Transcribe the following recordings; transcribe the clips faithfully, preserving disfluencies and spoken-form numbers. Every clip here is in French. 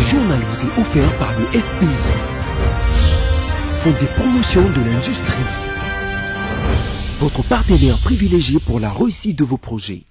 journal vous est offert par le F P I, Fonds des promotions de l'industrie, votre partenaire privilégié pour la réussite de vos projets.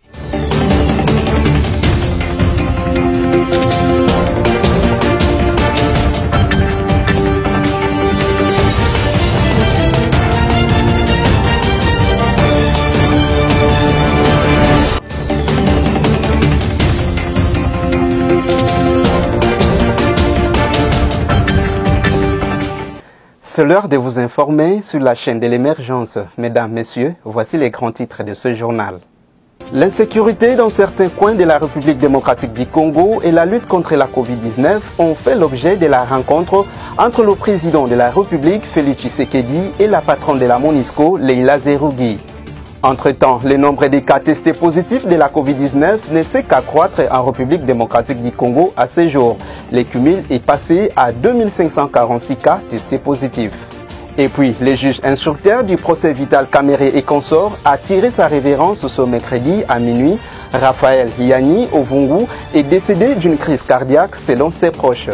C'est l'heure de vous informer sur la chaîne de l'émergence. Mesdames, Messieurs, voici les grands titres de ce journal. L'insécurité dans certains coins de la République démocratique du Congo et la lutte contre la Covid dix-neuf ont fait l'objet de la rencontre entre le président de la République, Félix Tshisekedi, et la patronne de la MONUSCO, Leila Zerugi. Entre-temps, le nombre des cas testés positifs de la Covid dix-neuf ne sait qu'accroître en République démocratique du Congo à ce jour. Le cumul est passé à deux mille cinq cent quarante-six cas testés positifs. Et puis, le juge instructeur du procès Vital Kamerhe et consort a tiré sa révérence ce mercredi à minuit. Raphaël Yanni Ovungu est décédé d'une crise cardiaque selon ses proches.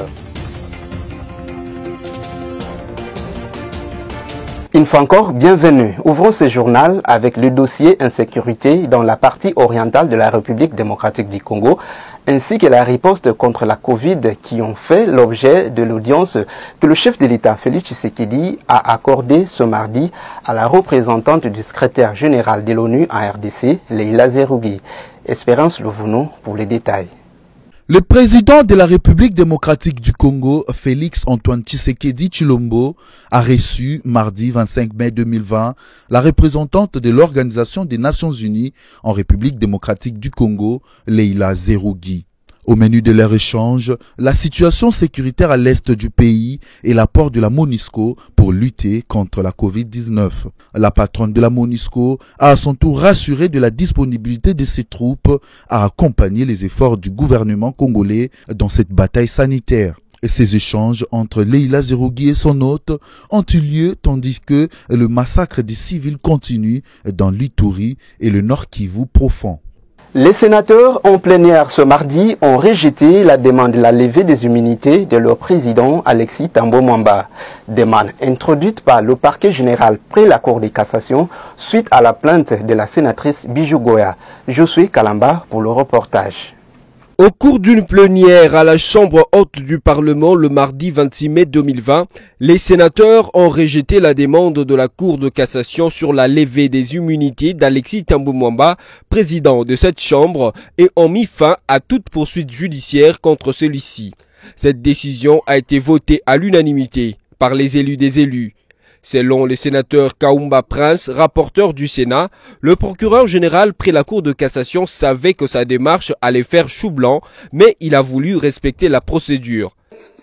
Une fois encore, bienvenue. Ouvrons ce journal avec le dossier insécurité dans la partie orientale de la République démocratique du Congo, ainsi que la riposte contre la Covid qui ont fait l'objet de l'audience que le chef de l'État, Félix Tshisekedi, a accordée ce mardi à la représentante du secrétaire général de l'ONU en R D C, Leila Zerugi. Espérance Louvounou pour les détails. Le président de la République démocratique du Congo, Félix Antoine Tshisekedi Tshilombo, a reçu mardi vingt-cinq mai deux mille vingt la représentante de l'Organisation des Nations Unies en République démocratique du Congo, Leila Zerugi. Au menu de leur échange, la situation sécuritaire à l'est du pays et l'apport de la MONUSCO pour lutter contre la Covid dix-neuf. La patronne de la MONUSCO a à son tour rassuré de la disponibilité de ses troupes à accompagner les efforts du gouvernement congolais dans cette bataille sanitaire. Et ces échanges entre Leila Zerugi et son hôte ont eu lieu tandis que le massacre des civils continue dans l'Ituri et le Nord Kivu profond. Les sénateurs en plénière ce mardi ont rejeté la demande de la levée des immunités de leur président Alexis Thambwe Mwamba, demande introduite par le parquet général près la Cour de cassation suite à la plainte de la sénatrice Bijou Goya. Je suis Kalamba pour le reportage. Au cours d'une plénière à la Chambre haute du Parlement le mardi vingt-six mai deux mille vingt, les sénateurs ont rejeté la demande de la Cour de cassation sur la levée des immunités d'Alexis Thambwe Mwamba, président de cette Chambre, et ont mis fin à toute poursuite judiciaire contre celui-ci. Cette décision a été votée à l'unanimité par les élus des élus. Selon le sénateur Kaumba Prince, rapporteur du Sénat, le procureur général près la Cour de cassation savait que sa démarche allait faire chou blanc, mais il a voulu respecter la procédure.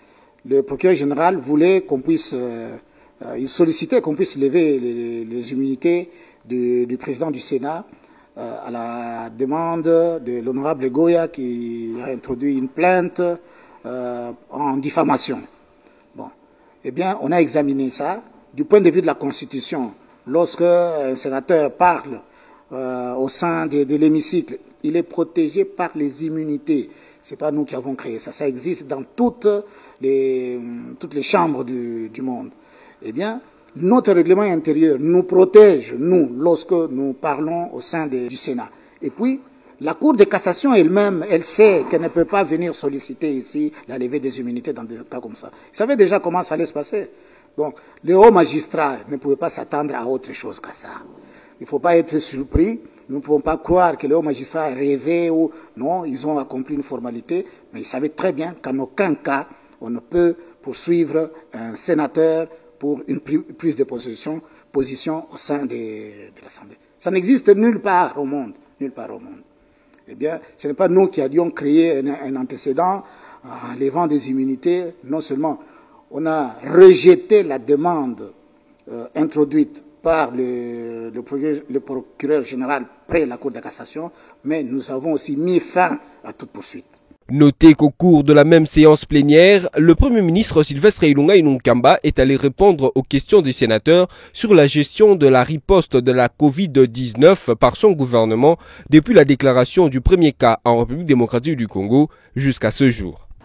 Le procureur général voulait qu'on puisse, euh, il sollicitait qu'on puisse lever les, les immunités du, du président du Sénat euh, à la demande de l'honorable Goya qui a introduit une plainte euh, en diffamation. Bon, eh bien, on a examiné ça. Du point de vue de la Constitution, lorsque un sénateur parle euh, au sein de, de l'hémicycle, il est protégé par les immunités. Ce n'est pas nous qui avons créé ça. Ça existe dans toutes les, toutes les chambres du, du monde. Eh bien, notre règlement intérieur nous protège, nous, lorsque nous parlons au sein de, du Sénat. Et puis, la Cour de cassation elle-même, elle sait qu'elle ne peut pas venir solliciter ici la levée des immunités dans des cas comme ça. Vous savez déjà comment ça allait se passer. Donc, les hauts magistrats ne pouvaient pas s'attendre à autre chose que ça. Il ne faut pas être surpris. Nous ne pouvons pas croire que les hauts magistrats rêvaient ou non, ils ont accompli une formalité, mais ils savaient très bien qu'en aucun cas, on ne peut poursuivre un sénateur pour une prise de position, position au sein de, de l'Assemblée. Ça n'existe nulle part au monde, nulle part au monde. Eh bien, ce n'est pas nous qui avions créé un, un antécédent en levant des immunités, non seulement on a rejeté la demande euh, introduite par le, le, procureur, le procureur général près la Cour de cassation, mais nous avons aussi mis fin à toute poursuite. Notez qu'au cours de la même séance plénière, le Premier ministre Sylvestre Ilunga Ilunkamba est allé répondre aux questions des sénateurs sur la gestion de la riposte de la Covid dix-neuf par son gouvernement depuis la déclaration du premier cas en République démocratique du Congo jusqu'à ce jour.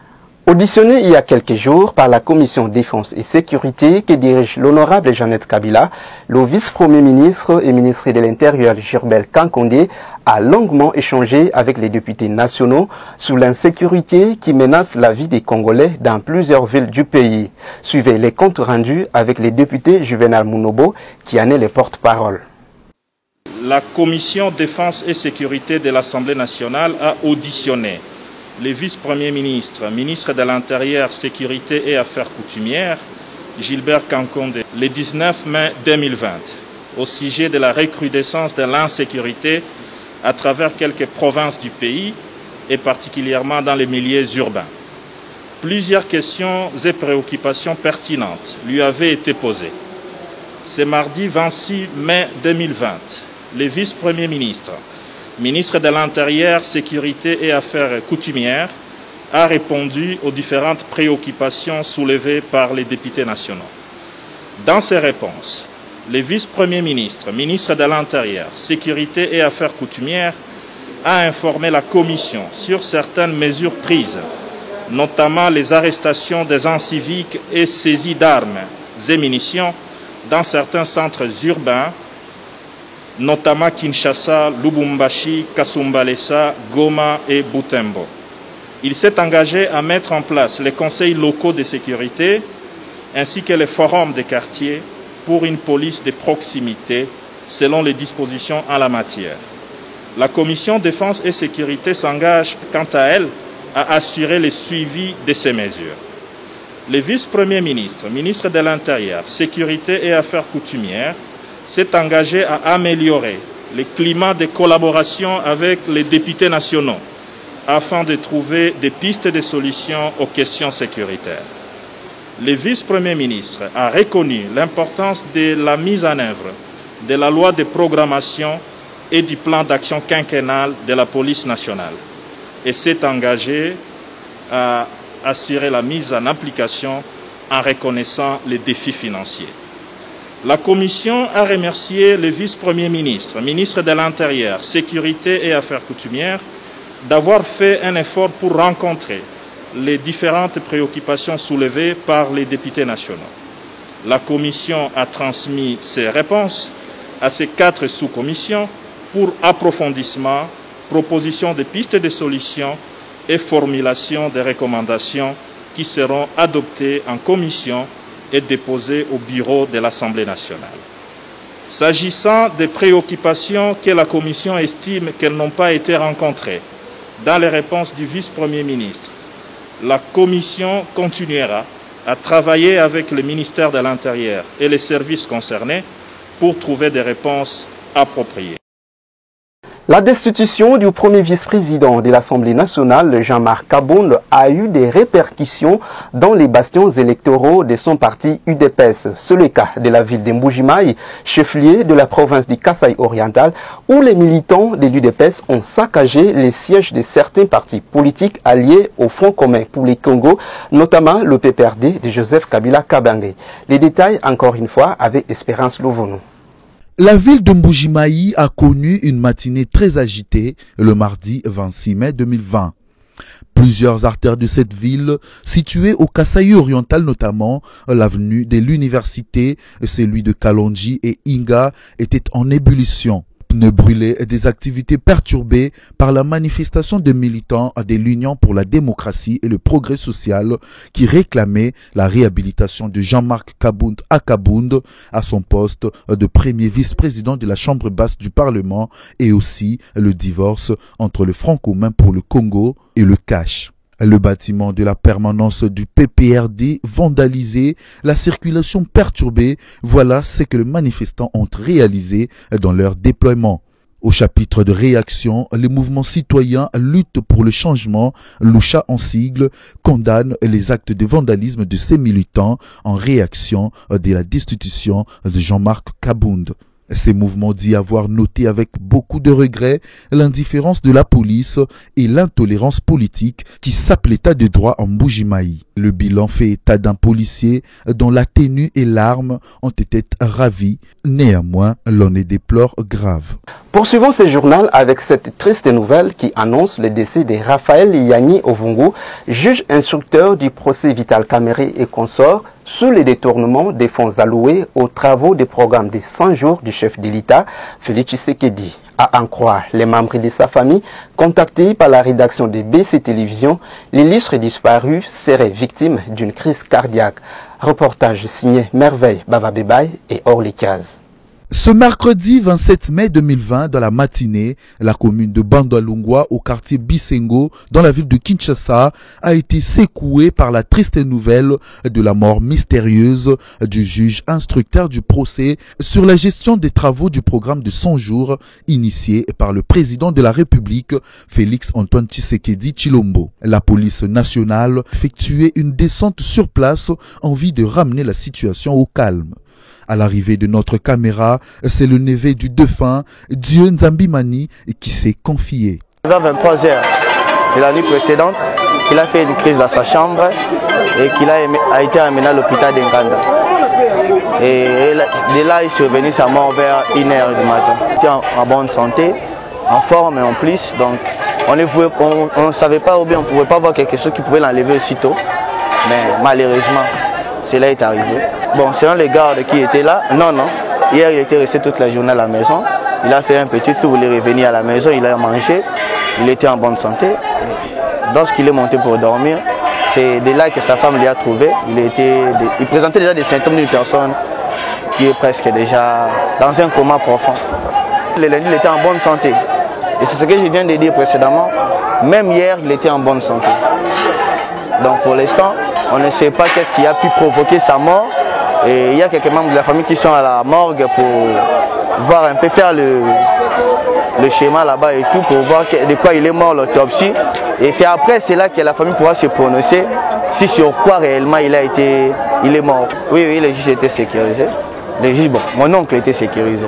Auditionné il y a quelques jours par la commission défense et sécurité que dirige l'honorable Jeannette Kabila, le vice-premier ministre et ministre de l'Intérieur Jurbel Kankonde a longuement échangé avec les députés nationaux sur l'insécurité qui menace la vie des Congolais dans plusieurs villes du pays. Suivez les comptes rendus avec les députés Juvenal Munobo qui en est le porte-parole. La commission défense et sécurité de l'Assemblée nationale a auditionné le vice-premier ministre, ministre de l'Intérieur, Sécurité et Affaires coutumières, Gilbert Kankonde, le dix-neuf mai deux mille vingt, au sujet de la recrudescence de l'insécurité à travers quelques provinces du pays et particulièrement dans les milieux urbains. Plusieurs questions et préoccupations pertinentes lui avaient été posées. Ce mardi vingt-six mai deux mille vingt, le vice-premier ministre, ministre de l'Intérieur, Sécurité et Affaires coutumières, a répondu aux différentes préoccupations soulevées par les députés nationaux. Dans ses réponses, le vice-premier ministre, ministre de l'Intérieur, Sécurité et Affaires coutumières, a informé la Commission sur certaines mesures prises, notamment les arrestations des inciviques et saisies d'armes et munitions dans certains centres urbains, notamment Kinshasa, Lubumbashi, Kasumbalesa, Goma et Butembo. Il s'est engagé à mettre en place les conseils locaux de sécurité ainsi que les forums de quartier pour une police de proximité selon les dispositions en la matière. La commission défense et sécurité s'engage quant à elle à assurer le suivi de ces mesures. Le vice-premier ministre, ministre de l'Intérieur, Sécurité et Affaires coutumières, s'est engagé à améliorer le climat de collaboration avec les députés nationaux afin de trouver des pistes de solutions aux questions sécuritaires. Le vice-premier ministre a reconnu l'importance de la mise en œuvre de la loi de programmation et du plan d'action quinquennal de la police nationale et s'est engagé à assurer la mise en application en reconnaissant les défis financiers. La Commission a remercié le vice-premier ministre, ministre de l'Intérieur, Sécurité et Affaires coutumières, d'avoir fait un effort pour rencontrer les différentes préoccupations soulevées par les députés nationaux. La Commission a transmis ses réponses à ces quatre sous-commissions pour approfondissement, proposition de pistes de solutions et formulation des recommandations qui seront adoptées en commission et déposées au bureau de l'Assemblée nationale. S'agissant des préoccupations que la Commission estime qu'elles n'ont pas été rencontrées dans les réponses du vice-premier ministre, la Commission continuera à travailler avec le ministère de l'Intérieur et les services concernés pour trouver des réponses appropriées. La destitution du premier vice-président de l'Assemblée nationale, Jean-Marc Kabound, a eu des répercussions dans les bastions électoraux de son parti U D P S. C'est le cas de la ville de Mbujimayi, chef-lieu de la province du Kasaï oriental, où les militants de l'U D P S ont saccagé les sièges de certains partis politiques alliés au Front commun pour les Congo, notamment le P P R D de Joseph Kabila Kabange. Les détails, encore une fois, avec Espérance Louvono. La ville de Mbujimayi a connu une matinée très agitée le mardi vingt-six mai deux mille vingt. Plusieurs artères de cette ville, situées au Kasaï oriental notamment, l'avenue de l'université, celui de Kalonji et Inga, étaient en ébullition. Pneus brûlés et des activités perturbées par la manifestation de militants de l'Union pour la démocratie et le progrès social qui réclamaient la réhabilitation de Jean-Marc Kabound à Kabound à son poste de premier vice-président de la Chambre basse du Parlement et aussi le divorce entre le Front commun pour le Congo et le C A C H. Le bâtiment de la permanence du P P R D vandalisé, la circulation perturbée, voilà ce que les manifestants ont réalisé dans leur déploiement. Au chapitre de réaction, les mouvements citoyens Lutte pour le changement, Lucha en sigle, condamnent les actes de vandalisme de ces militants en réaction de la destitution de Jean-Marc Kabound. Ces mouvements dit avoir noté avec beaucoup de regret l'indifférence de la police et l'intolérance politique qui sape l'état de droit en Mbuji-Mayi. Le bilan fait état d'un policier dont la tenue et l'arme ont été ravis. Néanmoins, l'on les déplore grave. Poursuivons ce journal avec cette triste nouvelle qui annonce le décès de Raphaël Yanni Ovungu, juge instructeur du procès Vital Kamerhe et consort, sous le détournement des fonds alloués aux travaux du programme des cent jours du chef de l'État, Félix Tshisekedi. À en croire les membres de sa famille, contactés par la rédaction de B C Télévision, l'illustre disparu serait victime d'une crise cardiaque. Reportage signé Merveille Bavabebay et Orlikaz. Ce mercredi vingt-sept mai deux mille vingt, dans la matinée, la commune de Bandalungwa, au quartier Bisengo, dans la ville de Kinshasa, a été secouée par la triste nouvelle de la mort mystérieuse du juge instructeur du procès sur la gestion des travaux du programme de cent jours initié par le président de la République, Félix Antoine Tshisekedi Tshilombo. La police nationale effectuait une descente sur place en vue de ramener la situation au calme. À l'arrivée de notre caméra, c'est le neveu du défunt, Dieu Nzambimani, qui s'est confié. Vers vingt-trois heures de la nuit précédente, il a fait une crise dans sa chambre et qu'il a, a été amené à l'hôpital d'Enganda. Et de là, il est survenu sa mort vers une heure du matin. Il était en, en bonne santé, en forme et en plus, donc on ne on, on savait pas ou bien on ne pouvait pas voir quelque chose qui pouvait l'enlever aussitôt, mais malheureusement, cela est arrivé. Bon, selon les gardes qui étaient là, non, non. Hier, il était resté toute la journée à la maison. Il a fait un petit tour, il est revenu à la maison, il a mangé. Il était en bonne santé. Lorsqu'il est monté pour dormir, c'est de là que sa femme l'y a trouvé. Il, était, il présentait déjà des symptômes d'une personne qui est presque déjà dans un coma profond. Le lundi, il était en bonne santé. Et c'est ce que je viens de dire précédemment. Même hier, il était en bonne santé. Donc pour l'instant, on ne sait pas qu'est-ce qui a pu provoquer sa mort. Et il y a quelques membres de la famille qui sont à la morgue pour voir un peu faire le, le schéma là-bas et tout, pour voir de quoi il est mort, l'autopsie. Et c'est après cela que la famille pourra se prononcer si sur quoi réellement il a été, il est mort. Oui, oui, le juge était sécurisé. Le juge, bon, mon oncle était sécurisé.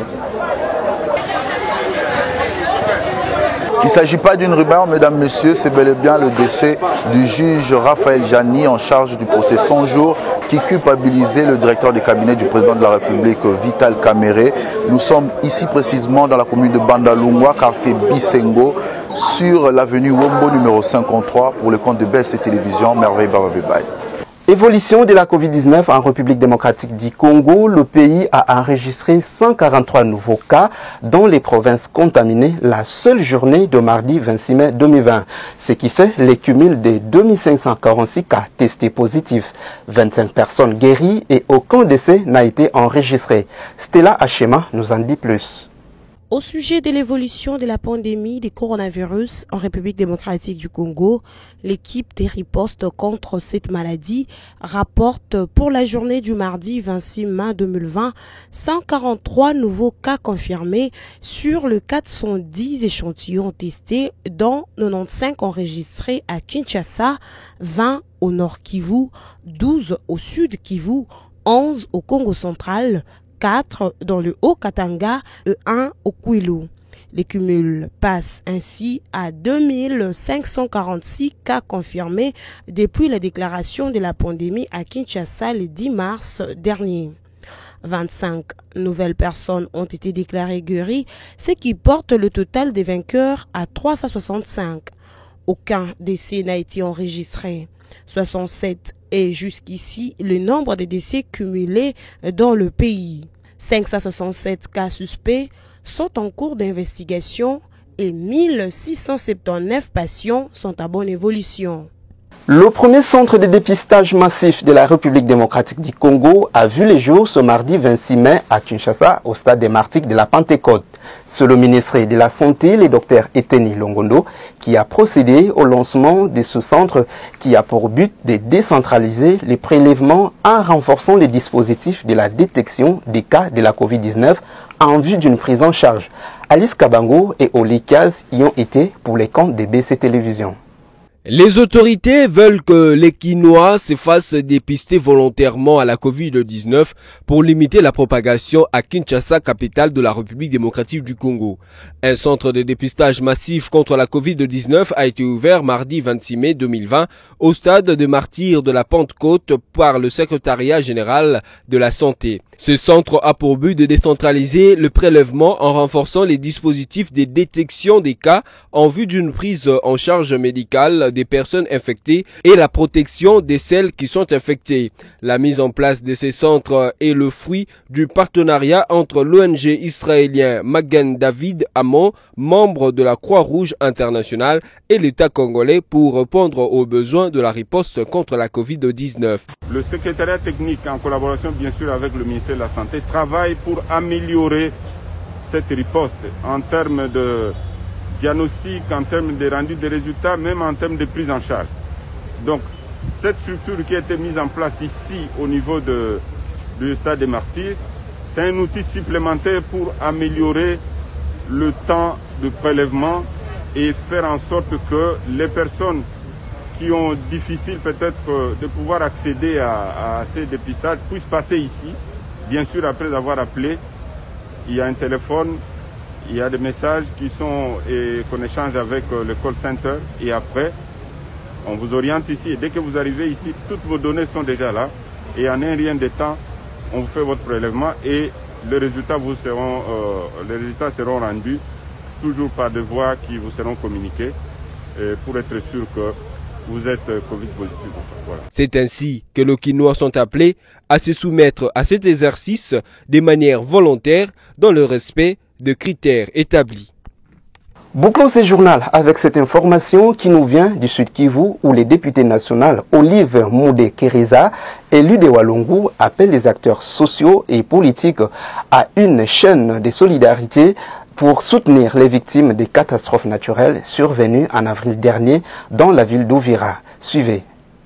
Il ne s'agit pas d'une rumeur, mesdames, messieurs, c'est bel et bien le décès du juge Raphaël Yanni en charge du procès cent jours qui culpabilisait le directeur du cabinet du président de la République, Vital Kamerhe. Nous sommes ici précisément dans la commune de Bandalungwa, quartier Bisengo, sur l'avenue Wombo numéro cinquante-trois pour le compte de B C Télévision, Merveille Bavabebay. Évolution de la Covid dix-neuf en République démocratique du Congo, le pays a enregistré cent quarante-trois nouveaux cas dans les provinces contaminées la seule journée de mardi vingt-six mai deux mille vingt, ce qui fait le cumul des deux mille cinq cent quarante-six cas testés positifs, vingt-cinq personnes guéries et aucun décès n'a été enregistré. Stella Achema nous en dit plus. Au sujet de l'évolution de la pandémie du coronavirus en République démocratique du Congo, l'équipe des ripostes contre cette maladie rapporte pour la journée du mardi vingt-six mai deux mille vingt cent quarante-trois nouveaux cas confirmés sur le quatre cent dix échantillons testés, dont quatre-vingt-quinze enregistrés à Kinshasa, vingt au Nord Kivu, douze au Sud Kivu, onze au Congo central, quatre dans le Haut-Katanga et un au Kwilu. Les cumuls passent ainsi à deux mille cinq cent quarante-six cas confirmés depuis la déclaration de la pandémie à Kinshasa le dix mars dernier. vingt-cinq nouvelles personnes ont été déclarées guéries, ce qui porte le total des vainqueurs à trois cent soixante-cinq. Aucun décès n'a été enregistré. soixante-sept est jusqu'ici le nombre de décès cumulés dans le pays. cinq cent soixante-sept cas suspects sont en cours d'investigation et mille six cent soixante-dix-neuf patients sont à bonne évolution. Le premier centre de dépistage massif de la République démocratique du Congo a vu le jour ce mardi vingt-six mai à Kinshasa, au stade des Martyrs de la Pentecôte. C'est le ministre de la Santé, le docteur Eteni Longondo, qui a procédé au lancement de ce centre qui a pour but de décentraliser les prélèvements en renforçant les dispositifs de la détection des cas de la Covid dix-neuf en vue d'une prise en charge. Alice Kabango et Olikaz y ont été pour les comptes de B C Télévision. Les autorités veulent que les Quinois se fassent dépister volontairement à la covid dix-neuf pour limiter la propagation à Kinshasa, capitale de la République démocratique du Congo. Un centre de dépistage massif contre la covid dix-neuf a été ouvert mardi vingt-six mai deux mille vingt au stade de Martyrs de la Pentecôte par le secrétariat général de la santé. Ce centre a pour but de décentraliser le prélèvement en renforçant les dispositifs de détection des cas en vue d'une prise en charge médicale des personnes infectées et la protection de celles qui sont infectées. La mise en place de ces centres est le fruit du partenariat entre l'O N G israélien Magen David Amon, membre de la Croix-Rouge internationale, et l'État congolais pour répondre aux besoins de la riposte contre la covid dix-neuf. Le secrétariat technique, en collaboration bien sûr avec le ministère de la Santé, travaille pour améliorer cette riposte en termes de diagnostic, en termes de rendu des résultats, même en termes de prise en charge. Donc cette structure qui a été mise en place ici au niveau de, du stade des Martyrs, c'est un outil supplémentaire pour améliorer le temps de prélèvement et faire en sorte que les personnes qui ont difficile peut-être de pouvoir accéder à, à ces dépistages puissent passer ici. Bien sûr, après avoir appelé, il y a un téléphone, il y a des messages qui sont et qu'on échange avec le call center et après, on vous oriente ici. Et dès que vous arrivez ici, toutes vos données sont déjà là et en un rien de temps, on vous fait votre prélèvement et les résultats vous seront, euh, les résultats seront rendus toujours par des voies qui vous seront communiquées euh, pour être sûr que vous êtes Covid positif. Voilà. C'est ainsi que les Quinois sont appelés à se soumettre à cet exercice de manière volontaire dans le respect de critères établis. Bouclons ce journal avec cette information qui nous vient du Sud Kivu où les députés nationaux Olive Moudé Keriza, élu de Walungu, appellent les acteurs sociaux et politiques à une chaîne de solidarité pour soutenir les victimes des catastrophes naturelles survenues en avril dernier dans la ville d'Ouvira. Suivez.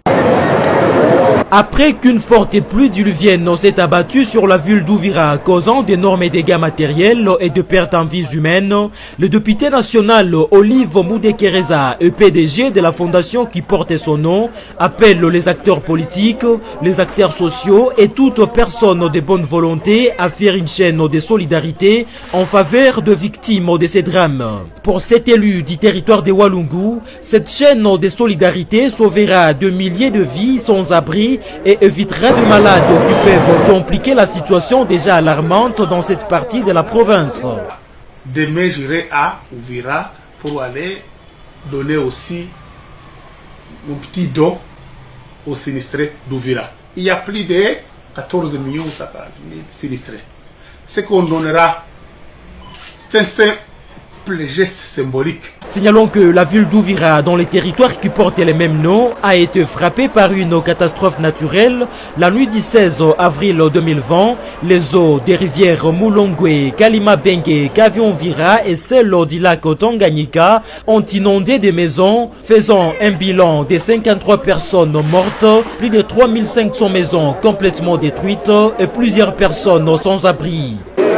Après qu'une forte pluie diluvienne s'est abattue sur la ville d'Ouvira, causant d'énormes dégâts matériels et de pertes en vies humaines, le député national Olive Moudé Keriza, le P D G de la fondation qui porte son nom, appelle les acteurs politiques, les acteurs sociaux et toute personne de bonne volonté à faire une chaîne de solidarité en faveur de victimes de ces drames. Pour cet élu du territoire de Walungu, cette chaîne de solidarité sauvera de milliers de vies sans abri et évitera de malades qui peuvent compliquer la situation déjà alarmante dans cette partie de la province. Demain, j'irai à Ouvira pour aller donner aussi mon petit don aux sinistrés d'Ouvira. Il y a plus de quatorze millions de sinistrés. Ce qu'on donnera, c'est un simple geste symbolique. Signalons que la ville d'Ouvira, dans les territoires qui portent les mêmes noms, a été frappée par une catastrophe naturelle. La nuit du seize avril deux mille vingt, les eaux des rivières Moulongwe, Kalima-Bengue, Kavion-Vira et celles du lac Tanganyika ont inondé des maisons, faisant un bilan de cinquante-trois personnes mortes, plus de trois mille cinq cents maisons complètement détruites et plusieurs personnes sans abri.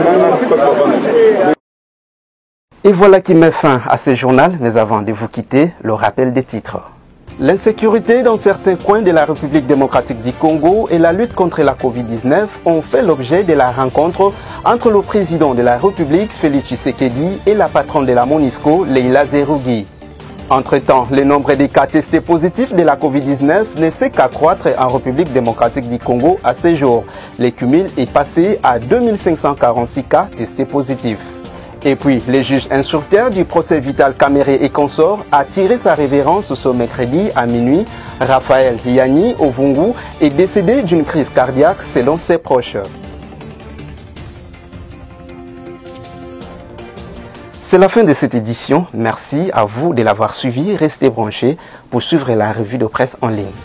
Et voilà qui met fin à ce journal, mais avant de vous quitter, le rappel des titres. L'insécurité dans certains coins de la République démocratique du Congo et la lutte contre la covid dix-neuf ont fait l'objet de la rencontre entre le président de la République, Félix Tshisekedi, et la patronne de la MONUSCO, Leila Zerougi. Entre-temps, le nombre des cas testés positifs de la covid dix-neuf ne sait qu'accroître en République démocratique du Congo à ce jour. Le cumul est passé à deux mille cinq cent quarante-six cas testés positifs. Et puis, le juge instructeur du procès Vital Kamerhe et consort a tiré sa révérence ce mercredi à minuit. Raphaël Yanni Ovungu est décédé d'une crise cardiaque selon ses proches. C'est la fin de cette édition. Merci à vous de l'avoir suivi. Restez branchés pour suivre la revue de presse en ligne.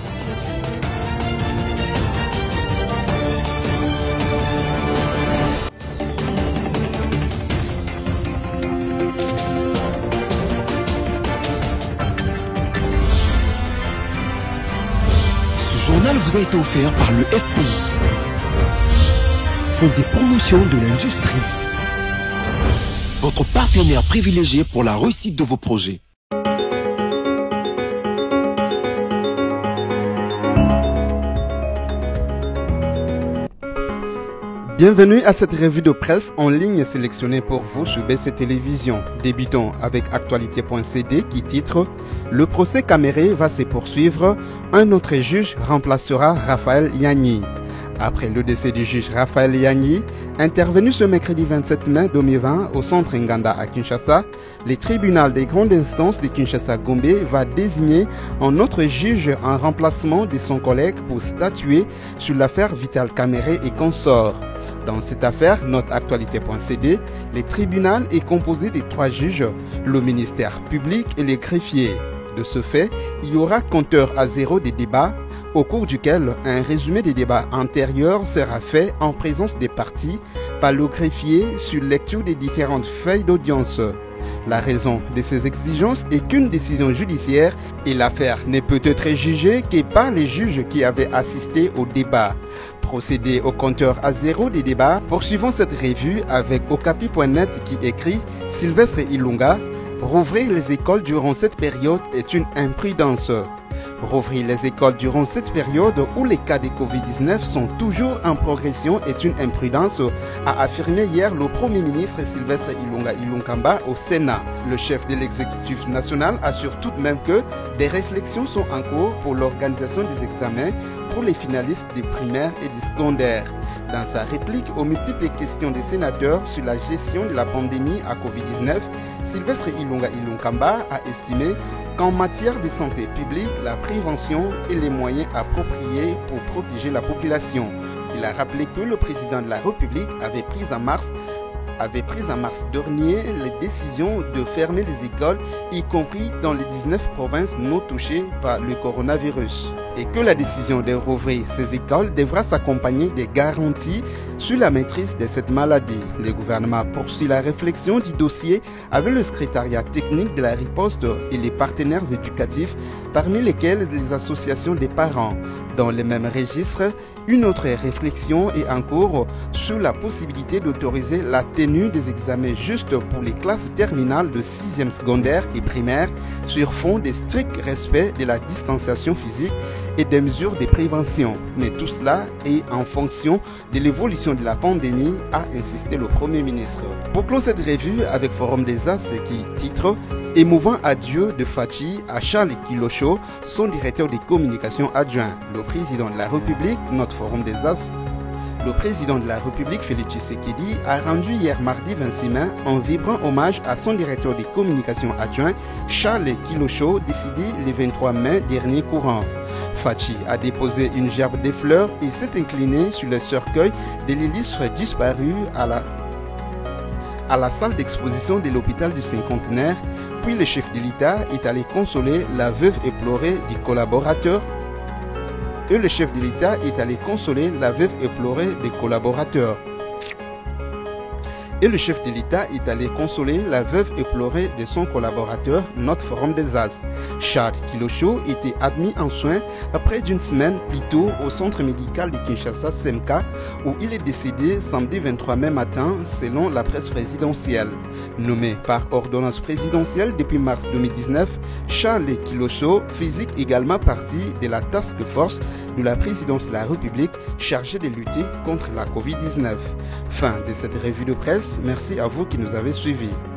Ce journal vous a été offert par le F P I, Fonds des promotions de l'industrie, votre partenaire privilégié pour la réussite de vos projets. Bienvenue à cette revue de presse en ligne sélectionnée pour vous sur B C Télévision. Débutons avec actualité point c d qui titre « Le procès Caméré va se poursuivre, un autre juge remplacera Raphaël Yagni ». Après le décès du juge Raphaël Yagni, intervenu ce mercredi vingt-sept mai deux mille vingt au centre Nganda à Kinshasa, le tribunal des grandes instances de Kinshasa-Gombe va désigner un autre juge en remplacement de son collègue pour statuer sur l'affaire Vital Caméré et consorts. Dans cette affaire, note actualité point c d, le tribunal est composé de trois juges, le ministère public et les greffiers. De ce fait, il y aura compteur à zéro des débats, au cours duquel un résumé des débats antérieurs sera fait en présence des parties par le greffier sur lecture des différentes feuilles d'audience. La raison de ces exigences est qu'une décision judiciaire et l'affaire ne peut être jugée que par les juges qui avaient assisté au débat. Procéder au compteur à zéro des débats, poursuivons cette revue avec Okapi point net qui écrit « Sylvestre Ilunga, rouvrir les écoles durant cette période est une imprudence ». Rouvrir les écoles durant cette période où les cas de covid dix-neuf sont toujours en progression est une imprudence, a affirmé hier le Premier ministre Sylvestre Ilunga Ilunkamba au Sénat. Le chef de l'exécutif national assure tout de même que des réflexions sont en cours pour l'organisation des examens pour les finalistes des primaires et des secondaires. Dans sa réplique aux multiples questions des sénateurs sur la gestion de la pandémie à covid dix-neuf, Sylvestre Ilunga Ilunkamba a estimé qu'en matière de santé publique, la prévention est les moyens appropriés pour protéger la population. Il a rappelé que le président de la République avait pris en mars avait pris en mars dernier les décisions de fermer les écoles, y compris dans les dix-neuf provinces non touchées par le coronavirus. Et que la décision de rouvrir ces écoles devra s'accompagner des garanties sur la maîtrise de cette maladie. Le gouvernement poursuit la réflexion du dossier avec le secrétariat technique de la riposte et les partenaires éducatifs, parmi lesquels les associations des parents. Dans le même registre, une autre réflexion est en cours sur la possibilité d'autoriser la tenue des examens juste pour les classes terminales de sixième secondaire et primaire sur fond de strict respect de la distanciation physique et des mesures de prévention. Mais tout cela est en fonction de l'évolution de la pandémie, a insisté le Premier ministre. Bouclons cette revue avec Forum des As qui titre « Émouvant adieu de Fachi à Charles Kilosho, son directeur de communication adjoint. Le président de la République, notre Forum des As, le président de la République, Félix Tshisekedi, a rendu hier mardi vingt-six mai un vibrant hommage à son directeur de communication adjoint, Charles Kilosho, décédé le vingt-trois mai dernier courant. Fachi a déposé une gerbe de fleurs et s'est incliné sur le cercueil de l'illustre disparu à la, à la salle d'exposition de l'hôpital du Cinquantenaire. Puis le chef de l'État est allé consoler la veuve éplorée du collaborateur. Et le chef de l'État est allé consoler la veuve éplorée des collaborateurs. Et le chef de l'État est allé consoler la veuve éplorée de son collaborateur, notre Forum des As. Charles Kilosho était admis en soins près d'une semaine plus tôt au centre médical de Kinshasa C M K où il est décédé samedi vingt-trois mai matin selon la presse présidentielle. Nommé par ordonnance présidentielle depuis mars deux mille dix-neuf, Charles Kilosho faisait également partie de la task force de la présidence de la République chargée de lutter contre la covid dix-neuf. Fin de cette revue de presse. Merci à vous qui nous avez suivis.